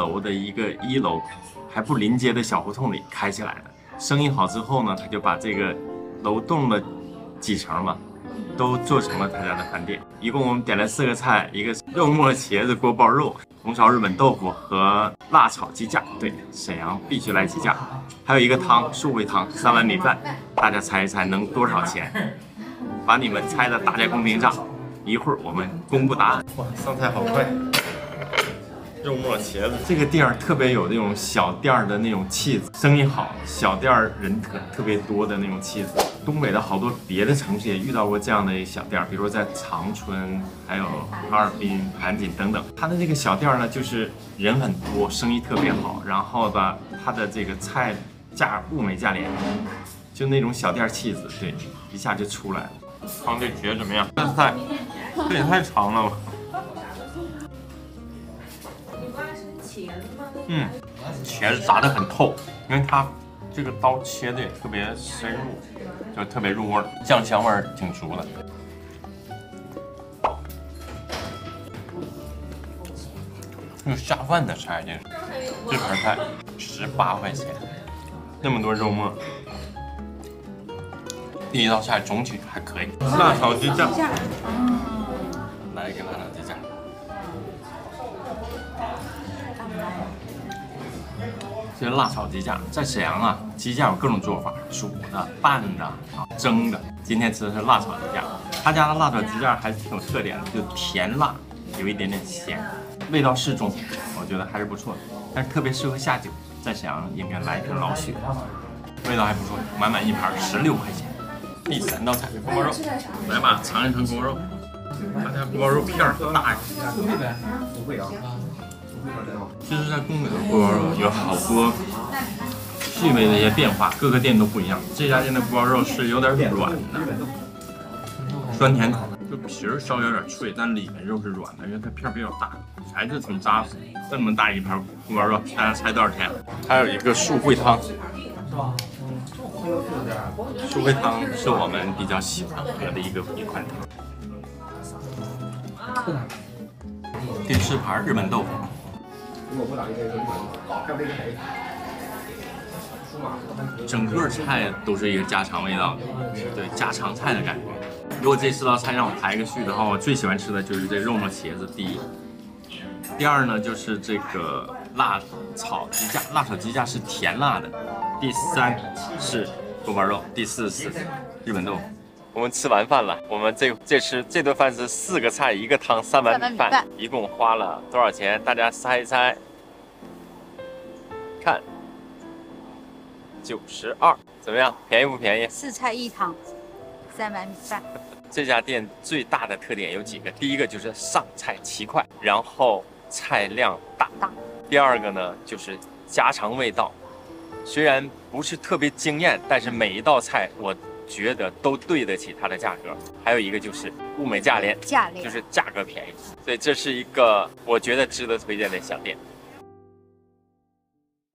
楼的一个1楼还不临街的小胡同里开起来的。生意好之后呢，他就把这个楼栋的几层嘛，都做成了他家的饭店。一共我们点了4个菜，一个肉末茄子锅包肉、红烧日本豆腐和辣炒鸡架。对，沈阳必须来鸡架。还有一个汤，素味汤，3碗米饭。大家猜一猜能多少钱？把你们猜的打在公屏上，一会儿我们公布答案。哇，上菜好快！肉末茄子，这个店儿特别有那种小店儿的那种气质，生意好，小店儿人特别多的那种气质。东北的好多别的城市也遇到过这样的小店儿，比如说在长春，还有哈尔滨、盘锦等等。它的这个小店儿呢，就是人很多，生意特别好，然后吧，它的这个菜价物美价廉，就那种小店气质，对，一下就出来了。汤这茄怎么样？这菜这也太长了吧！茄子炸得很透，因为它这个刀切的也特别深入，就特别入味儿，酱香味儿挺足的。这个下饭的菜，这盘菜18块钱，那么多肉末。第一道菜总体还可以，辣炒鸡架，来一个辣炒鸡架。这个辣炒鸡架在沈阳啊，鸡架有各种做法，煮的、拌的、蒸的。今天吃的是辣炒鸡架，他家的辣炒鸡架还挺有特点的，就甜辣，有一点点咸，味道适中，我觉得还是不错的。但是特别适合下酒，在沈阳应该来一瓶老雪，味道还不错，满满一盘16块钱。第3道菜锅包肉，来吧，尝一尝锅包肉。它家锅包肉片儿很大呀。其实，在东北的锅包肉有好多细微的一些变化，各个店都不一样。这家店的锅包肉是有点软的，酸甜口，就皮儿稍微有点脆，但里面肉是软的，因为它片儿比较大，材质挺扎实。这么大一盘锅包肉，大家猜多少钱？还有一个素烩汤。素烩汤是我们比较喜欢喝的一款汤。第4盘日本豆腐。整个菜都是一个家常味道的，对，家常菜的感觉。如果这4道菜让我排个序的话，我最喜欢吃的就是这肉末茄子，第一。第2呢就是这个辣炒鸡架，辣炒鸡架是甜辣的。第3是锅包肉，第4是日本豆腐。我们吃完饭了，我们这顿饭是4个菜1个汤3碗米饭，一共花了多少钱？大家猜一猜。看，92，怎么样？便宜不便宜 ？4菜1汤，3碗米饭。 这家店最大的特点有几个，第一个就是上菜奇快，然后菜量大。第2个呢就是家常味道，虽然不是特别惊艳，但是每一道菜我觉得都对得起它的价格。还有一个就是物美价廉，就是价格便宜，所以这是一个我觉得值得推荐的小店。